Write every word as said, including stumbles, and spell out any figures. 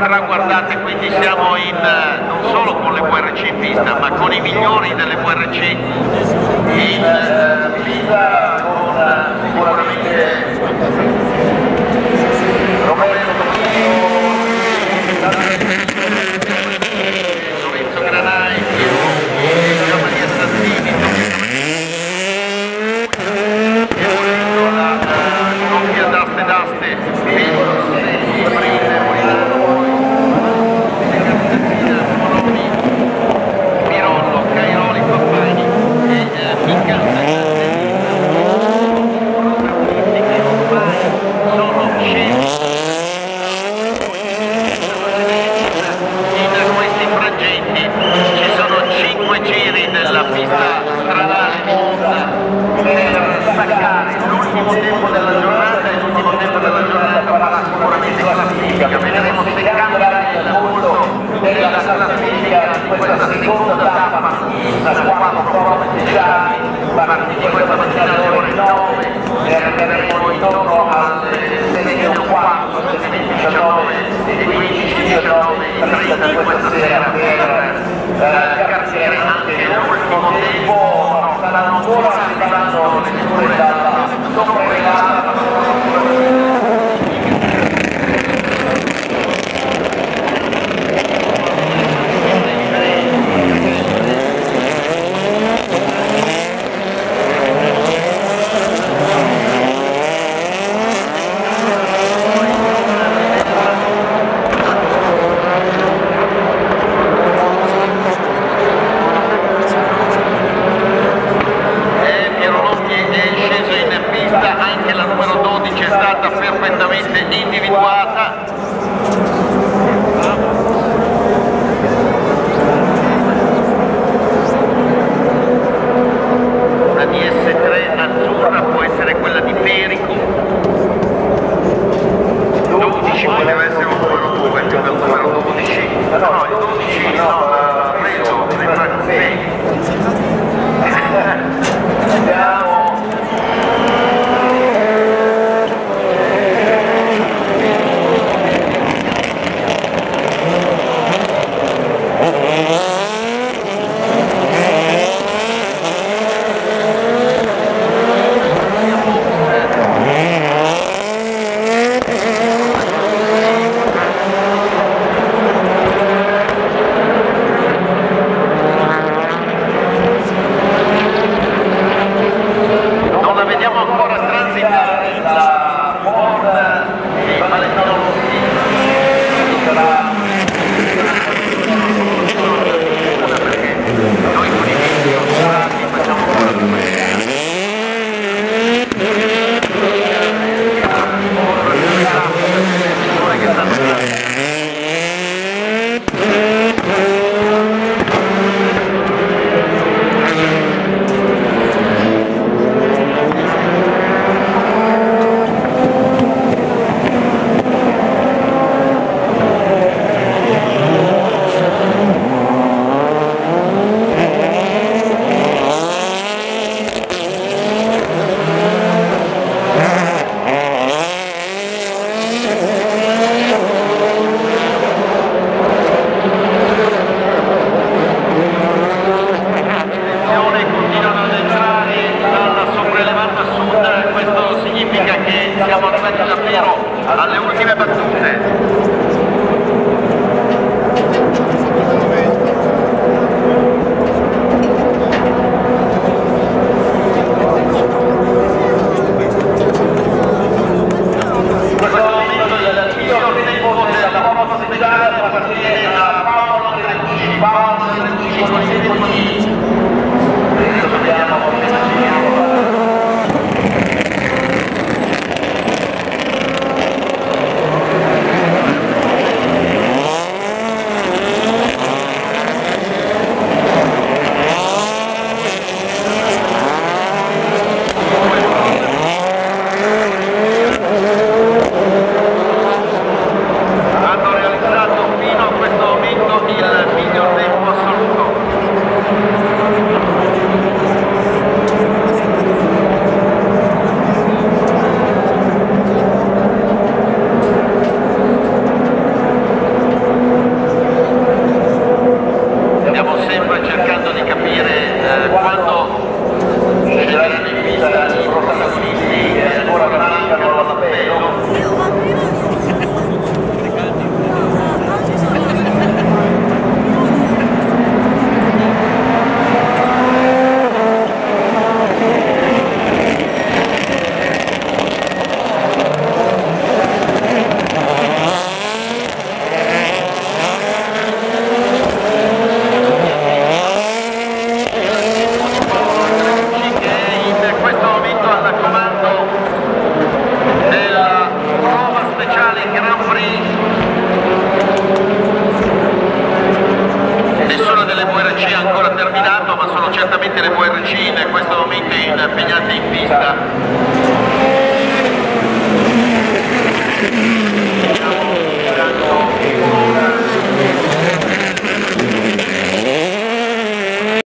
guardate, quindi siamo in, non solo con le V R C in pista, ma con i migliori delle V R C in uh, pista, con uh, sicuramente Roberto Lorenzo Granai, Giovanni Assassini, la coppia d'Aste d'Aste, Mirollo, Cairoli, Pappani e Micca. Sono scesi in questi frangenti, ci sono cinque giri della pista stradale di Monza per staccare l'ultimo tempo della giornata e l'ultimo tempo della giornata farà sicuramente classifica. Vedremo se cambierà il volto della classifica di questa seconda tappa da quattro prove speciali partiti questa mattina alle ore nove e arriveremo intorno alle sedici e un quarto, sedici e diciannove e quindici e diciannove di questa sera per eh, caricare anche l'ultimo tempo. No, saranno ancora preparando le misure dalla sopra anche la numero dodici è stata perfettamente individuata. La D S tre azzurra può essere quella di Perico, dodici poteva essere un numero due più del numero dodici, no, il dodici no, preso, sembra sei. Andiamo. ovviamente le V R C in questo momento impegnate in pista.